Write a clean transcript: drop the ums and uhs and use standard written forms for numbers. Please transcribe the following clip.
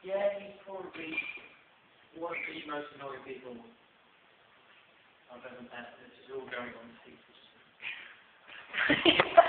Yeah, he's probably one of the most annoying people I've ever met. This is all going on the secret.